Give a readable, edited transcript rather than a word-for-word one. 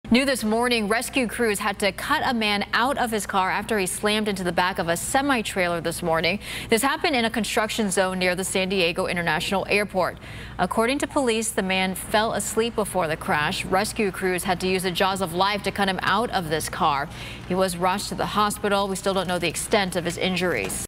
New this morning, rescue crews had to cut a man out of his car after he slammed into the back of a semi-trailer this morning. This happened in a construction zone near the San Diego International Airport. According to police, the man fell asleep before the crash. Rescue crews had to use the jaws of life to cut him out of this car. He was rushed to the hospital. We still don't know the extent of his injuries.